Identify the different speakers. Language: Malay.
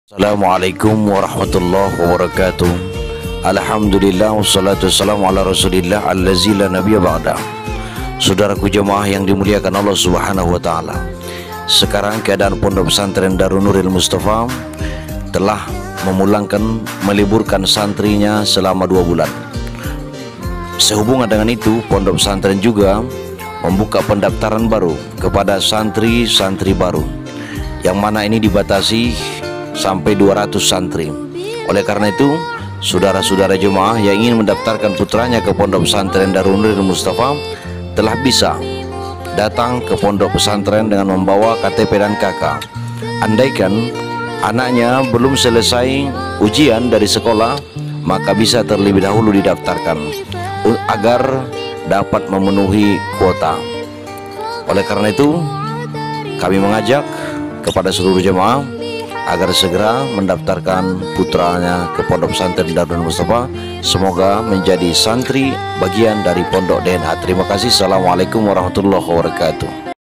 Speaker 1: Assalamualaikum warahmatullahi wabarakatuh. Alhamdulillah wassalatu wassalamu ala rasulillah allazi la nabiyya ba'da. Saudaraku jemaah yang dimuliakan Allah subhanahu wa ta'ala, sekarang keadaan Pondok Pesantren Darun Nuril Mustafa telah meliburkan santrinya selama 2 bulan. Sehubungan dengan itu, Pondok Pesantren juga membuka pendaftaran baru kepada santri-santri baru, yang mana ini dibatasi sampai 200 santri. Oleh karena itu, saudara-saudara jemaah yang ingin mendaftarkan putranya ke Pondok Pesantren Darun Nuril Mustafa telah bisa datang ke Pondok Pesantren dengan membawa KTP dan KK. Andaikan anaknya belum selesai ujian dari sekolah, maka bisa terlebih dahulu didaftarkan agar dapat memenuhi kuota. Oleh karena itu, kami mengajak kepada seluruh jemaah agar segera mendaftarkan putranya ke Pondok Pesantren Darun Mustafa. Semoga menjadi santri bagian dari Pondok DNH. Terima kasih. Assalamualaikum warahmatullahi wabarakatuh.